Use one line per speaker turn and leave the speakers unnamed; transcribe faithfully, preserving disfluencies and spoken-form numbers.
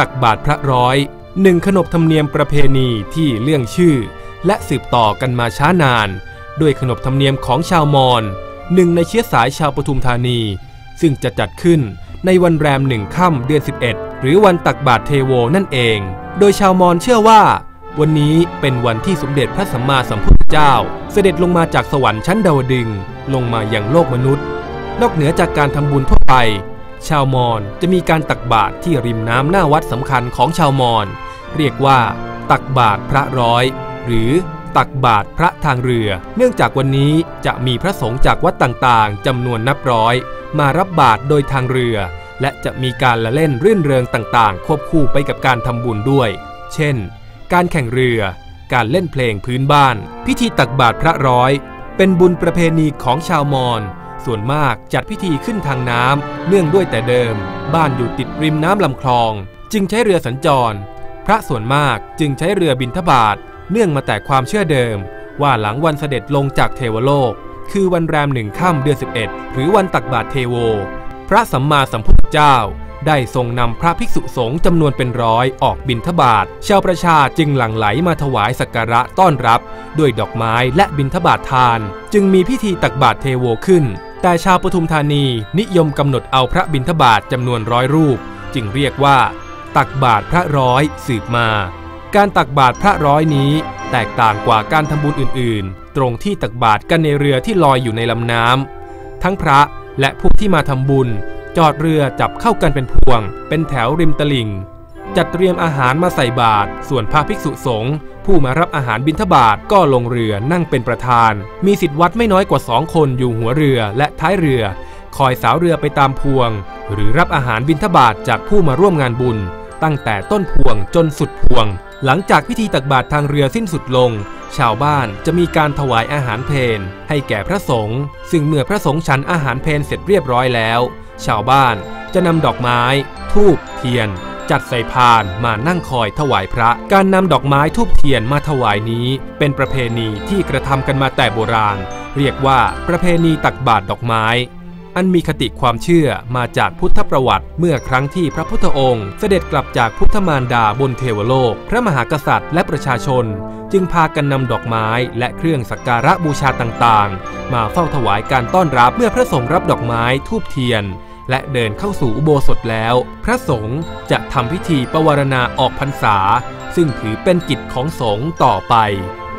ตักบาตรพระร้อยหนึ่งขนบธรรมเนียมประเพณีที่เรื่องชื่อและสืบต่อกันมาช้านานด้วยขนบธรรมเนียมของชาวมอญหนึ่งในเชื้อสายชาวปทุมธานีซึ่งจะจัดขึ้นในวันแรมหนึ่งค่ำเดือนสิบเอ็ดหรือวันตักบาตรเทโวนั่นเองโดยชาวมอญเชื่อว่าวันนี้เป็นวันที่สมเด็จพระสัมมาสัมพุทธเจ้าเสด็จลงมาจากสวรรค์ชั้นดาวดึงส์ลงมายังโลกมนุษย์นอกเหนือจากการทำบุญทั่วไปชาวมอญจะมีการตักบาตรที่ริมน้ำหน้าวัดสำคัญของชาวมอญเรียกว่าตักบาตรพระร้อยหรือตักบาตรพระทางเรือเนื่องจากวันนี้จะมีพระสงฆ์จากวัดต่างๆจำนวนนับร้อยมารับบาตรโดยทางเรือและจะมีการละเล่นรื่นเริงต่างๆควบคู่ไปกับการทำบุญด้วยเช่นการแข่งเรือการเล่นเพลงพื้นบ้านพิธีตักบาตรพระร้อยเป็นบุญประเพณีของชาวมอญส่วนมากจัดพิธีขึ้นทางน้ำเนื่องด้วยแต่เดิมบ้านอยู่ติดริมน้ำลำคลองจึงใช้เรือสัญจรพระส่วนมากจึงใช้เรือบิณฑบาตเนื่องมาแต่ความเชื่อเดิมว่าหลังวันเสด็จลงจากเทวโลกคือวันแรมหนึ่งค่ำเดือนสิบเอ็ดหรือวันตักบาตรเทโวพระสัมมาสัมพุทธเจ้าได้ทรงนำพระภิกษุสงฆ์จำนวนเป็นร้อยออกบิณฑบาตชาวประชาจึงหลั่งไหลมาถวายสักการะต้อนรับด้วยดอกไม้และบิณฑบาตทานจึงมีพิธีตักบาตรเทโวขึ้นแต่ชาวปทุมธานีนิยมกำหนดเอาพระบิณฑบาตจำนวนร้อยรูปจึงเรียกว่าตักบาตรพระร้อยสืบมาการตักบาตรพระร้อยนี้แตกต่างกว่าการทำบุญอื่นๆตรงที่ตักบาตรกันในเรือที่ลอยอยู่ในลำน้ำทั้งพระและผู้ที่มาทำบุญจอดเรือจับเข้ากันเป็นพวงเป็นแถวริมตลิ่งจัดเตรียมอาหารมาใส่บาตรส่วนพระภิกษุสงฆ์ผู้มารับอาหารบิณฑบาตก็ลงเรือนั่งเป็นประธานมีศิษย์วัดไม่น้อยกว่าสองคนอยู่หัวเรือและท้ายเรือคอยสาวเรือไปตามพวงหรือรับอาหารบิณฑบาตจากผู้มาร่วมงานบุญตั้งแต่ต้นพวงจนสุดพวงหลังจากพิธีตักบาตรทางเรือสิ้นสุดลงชาวบ้านจะมีการถวายอาหารเพลให้แก่พระสงฆ์ซึ่งเมื่อพระสงฆ์ฉันอาหารเพลเสร็จเรียบร้อยแล้วชาวบ้านจะนำดอกไม้ธูปเทียนจัดใส่พานมานั่งคอยถวายพระการนำดอกไม้ธูปเทียนมาถวายนี้เป็นประเพณีที่กระทำกันมาแต่โบราณเรียกว่าประเพณีตักบาตรดอกไม้อันมีคติความเชื่อมาจากพุทธประวัติเมื่อครั้งที่พระพุทธองค์เสด็จกลับจากพุทธมารดาบนเทวโลกพระมหากษัตริย์และประชาชนจึงพากันนำดอกไม้และเครื่องสักการะบูชาต่างๆมาเฝ้าถวายการต้อนรับเมื่อพระสงฆ์รับดอกไม้ธูปเทียนและเดินเข้าสู่อุโบสถแล้วพระสงฆ์จะทำพิธีปวารณาออกพรรษาซึ่งถือเป็นกิจของสงฆ์ต่อไป